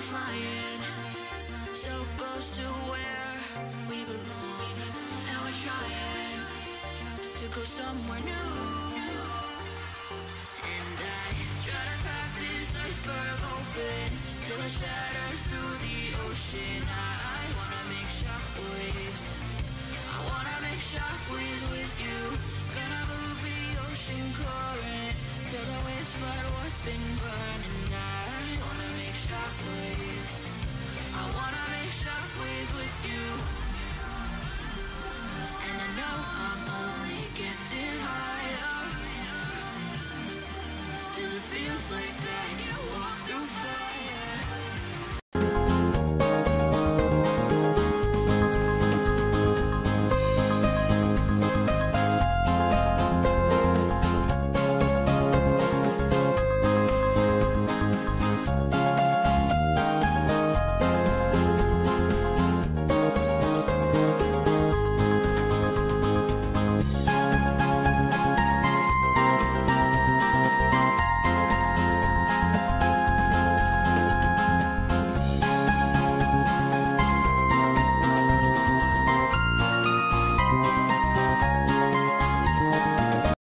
flying so close to where we belong, and we're trying to go somewhere new. And I try to crack this iceberg open till it shatters through the ocean. I wanna make shockwaves, I wanna make shockwaves with you. Gonna move the ocean current till the waves flood what's been burning. I wanna make shockwaves, I wanna make shockwaves with you. And I know I'm only getting